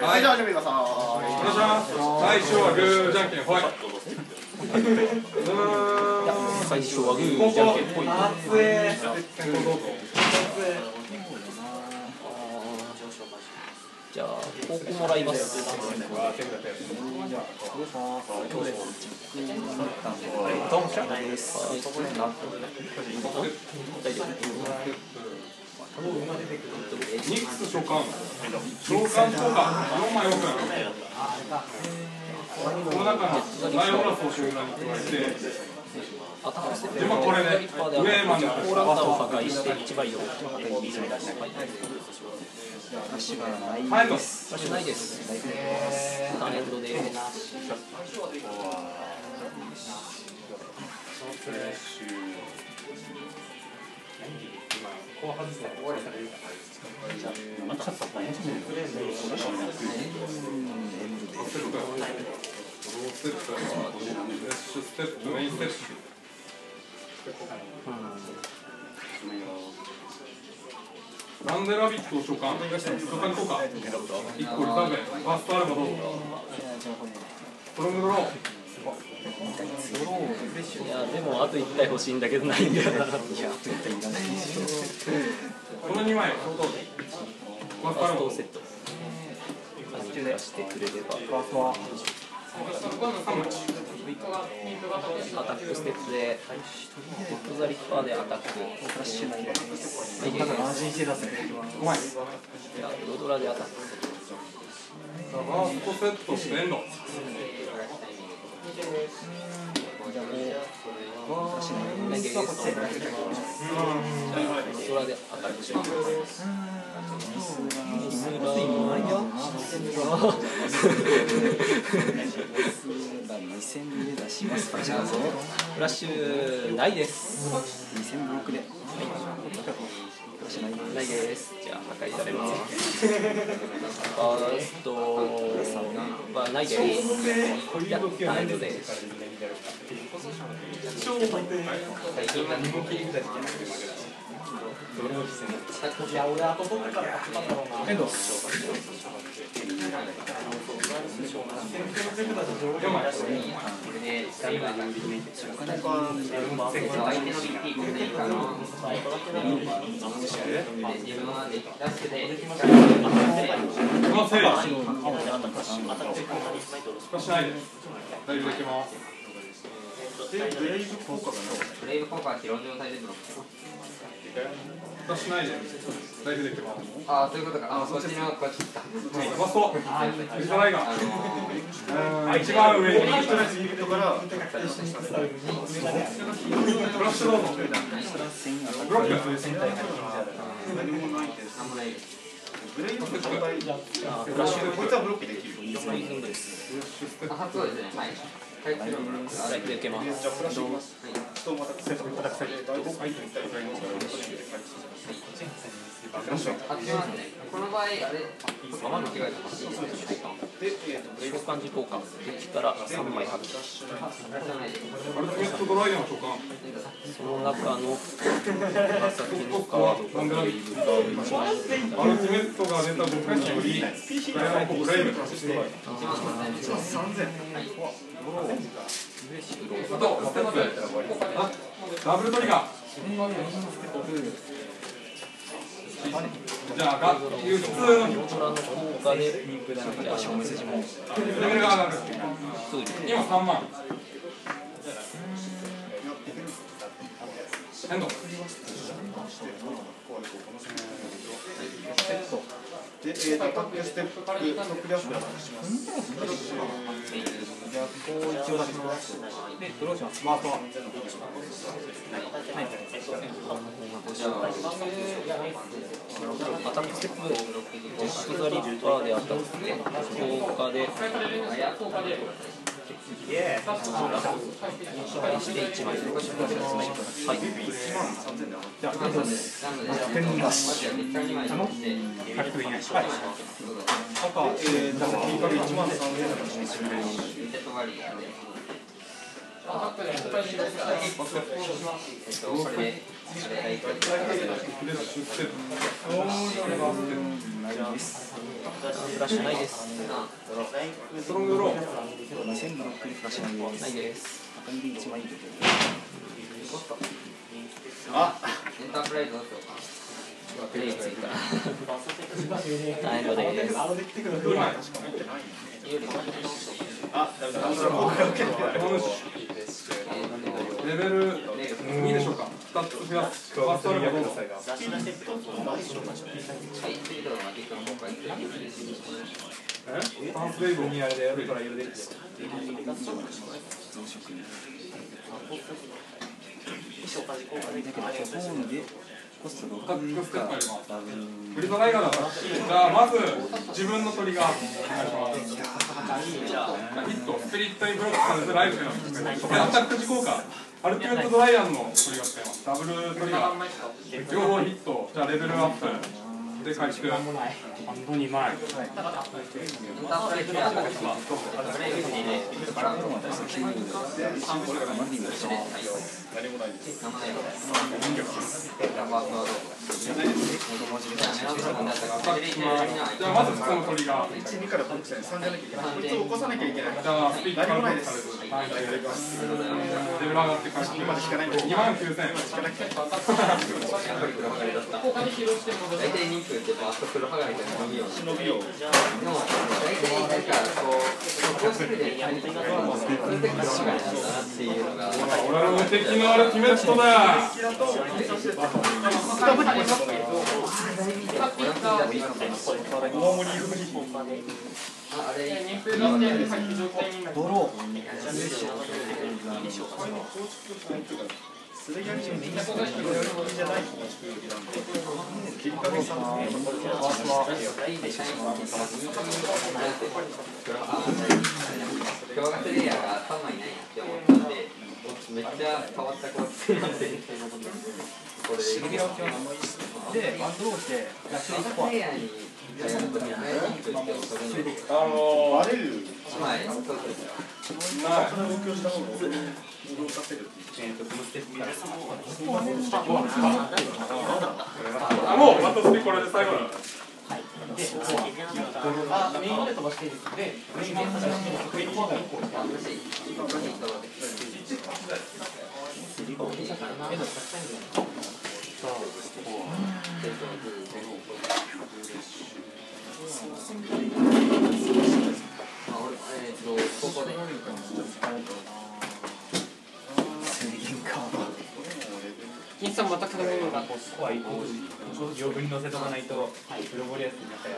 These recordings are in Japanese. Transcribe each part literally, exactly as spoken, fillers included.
はい、じゃあ始めてください。 お願いします。最初はグーじゃんけんほい。 最初はグーじゃんけんほい。 熱え。先行どうぞ。 じゃあここもらいます。 ニックス召喚。召喚効果よんまいオープン。この中のライオンラスを集団に加えて、 アタックステップでまあこれね、上までコーランタンを破壊していちばいをハンドス。 場所ないです。ターンエンドでステップ、メインステップ。ランデラビットを召喚。召喚効果。いっこリターベン。ファーストアルバどうぞ。ストロングドロー。 いやでもあといったい欲しいんだけどないんだよな。 このにまい。ファーストアルバ。 セット。何かしてくれれば。アタックステップでデッドザリッパーでアタック。フラッシュないです。 ごまい。 ロドラでアタック。 ファーストセットしてエンド。 ロドラでアタックします。 にせんで出します。フラッシュないです。 にせんブロックで。 ないです。じゃあ破壊されます。ファーストはないです。いや、ターンエンドです。 エンド。よんまい。しないです。大丈夫できます。 ブレイブ効果がブレイブ効果は広状態でブロック。 しないです。大丈夫できます。 ああ、そういうことか。あ、そっちのこっちか。 マスト。リザライガー。一番上に。 とりあえずユニットからフラッシュどうぞ。ブロック。 何もないです。 なんもないです。 ブレイブの状態。 フラッシュこいつはブロックできる。 ポイズンです。 あ、そうですね。はい。はい。 ストライクで受けます。 じゃあフラッシュします。人をまたセット叩く際に。 あ、違いますね。この場合、あれ、まま間違えてます。 で、えっとブレイブ召喚時効果。できたらさんまい破棄。 アルティメットドライヤーの召喚。 その中の紫のカードがブレイブカードいちまい。 アルティメットが出た僕により、ガヤのブレイブとして、 さんぜん。 ダブルトリガー。じゃあ、が普通のロドラの効果でレベルがレベルが上がる。今さんまん。エンド。 で、えーと、アタックステップ、クリアスクラッシュします。 じゃあこう一応出します。でドローします。マークは。 アタックステップデッドザリッパーでアタックで効果で返していちまい。はい。 じゃあ点出し。 はい。 赤、えーと、いちまんさんぜんえん。 リセット割りで。 これでフレッシュステップフラッシュないです。 ストロングドローにせんブロックでフラッシュないないです。 赤身で一番いいとこあ、 エンタープライズどうしようか。 プレイついたら大変です。 あ、ダメだ。僕が受けてない。 レベルにでしょうか。ふたつ増やす。ファーストアルバムどうぞ。 はい、次のマジックの方から行ってえ？ファーストウェーブにあれでやるからやるで。 本でコストろくステップあります。フリードライガーだから。じゃあまず自分のトリガーお願いします。ヒット、スピリットにブロックされてライフになってます。で、アタック時効果。アルティメットドライアンのトリガー使います。ダブルトリガー。両方ヒット。じゃあレベルアップ。で、回復。 ハンドに枚。 エンタープライズでアタックします。プレイ別にね、からの何もないです。 名前をラバーカード。 じゃあまず普通のトリガー。 いち、にからさんじゃなきゃいけない。こいつを起こさなきゃいけない。 じゃあスピーカー何もないでされす。 る。はい、レベル上がって回復。 今まで引かないんです。 にまんきゅうせん。 大体人数ってバースト黒羽がみたいな伸びを忍びを。 でも大体なんかこうこうするでやるとそれで黒羽がなんだなっていうのが俺の無敵のアルティメットだ。 あれドロそれやりじゃない。結果でさ、 強化プレイヤーがさんまいいないって思ったんでめっちゃ変わった構成なんでこれででワンドローしてラッシュいっこプレイヤーにやるときは早い人って恐れるあのバレる。 はいそうですよない。 その動きをした方が動かせる。 あ、もう私これで最後だ。 あ、メインで飛ばしていいですので、メインで飛ばしていいですので、 ここで金さんまた金物が怖い余分に乗せとかないとプロボリアスになったり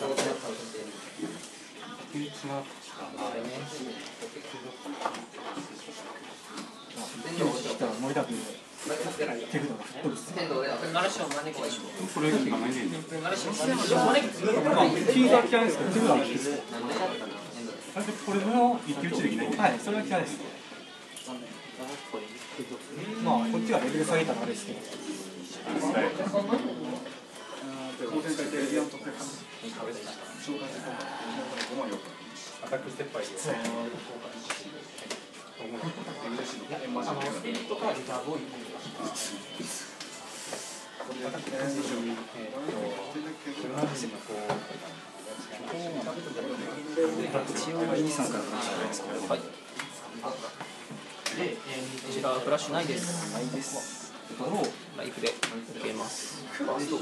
森田君手札が吹っ飛ぶっす天童でナラシを招きましょう。 これしかないね。 ナラシを招きま招きキーが効かないですけど手札が効くなんであれこれの一騎打ちできないはいそれは効かないですまあこっちはレベル下げたらあれですけどアタックステップはいいよ。 あのスピリットカードがどういう一応にさんから話じゃないですかはい。こちらフラッシュないです。 ないですドローライフで受けます。フラッシュを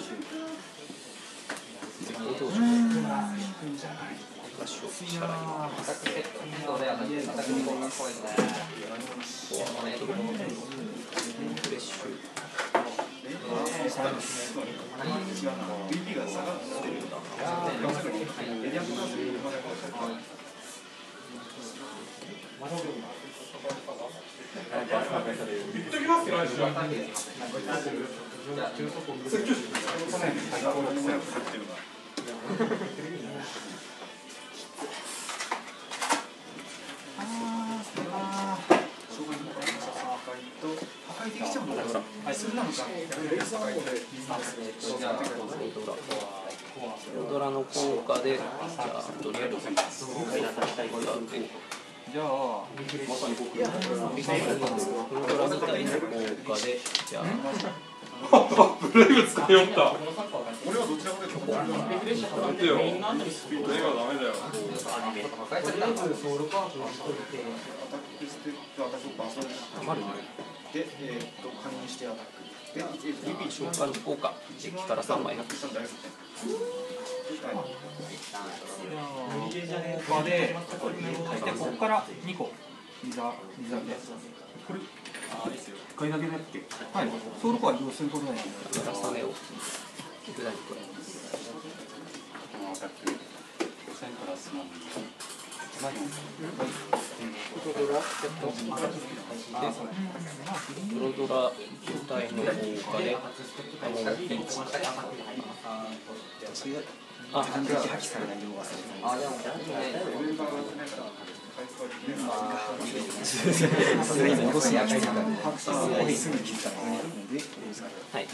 支払います。 天童でアタックアタックの方が怖いのでフレッシュ。 言っときますよ、来週は。 ドラの効果で、じゃあとりあえずじゃあまさに僕プロドラみたいな効果で、じゃあブレイブ使いよった。 俺はどちらかというとこれは待ってよ。ブレイブはダメだよ。 アタックステップアタックバースト余るで、えーっと加入してアタックで、えーっと指召喚の効果いちからさんまい発揮したんだよ。 効果で、そしてここからにこリザリザでこれあ、いいっすよ。 一回だけだっけ？はい。ソウルコア利用することないんで。 プラスねを具体に加えこのアタックせんプラスなんで。 プロドラ球体の効果であのピンチあ、 破棄されないよう忘れてない。 あ、でも戻すのはきついからね。すぐ気づかないので、 はい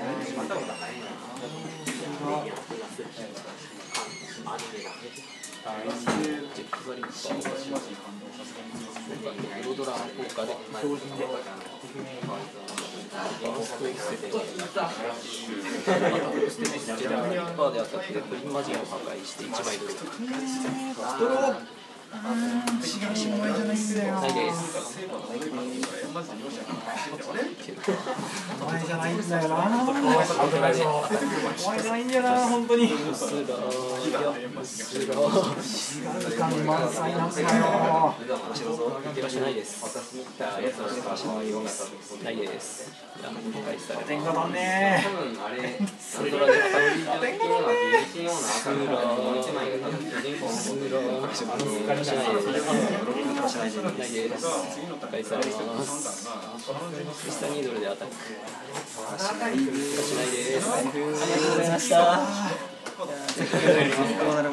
チェックバリッパープロドラの効果で標準でバーストエクセテステチェックバリッパーでアタックでプリンマジンを破壊していちまいドロー私が心配じゃないんだよ。 ないですお前じゃないんだよな。 お前じゃないんだよな、本当に。 スラースラー時間満載なんだよ。 手出しないですないです破壊され点が足んね多分あれ、 プロドラでアタックアタックようなゲージようなアタックがもう一枚が多分主人公のスラーしないですないです破壊されます下ニードルでアタックしないですありがとうございました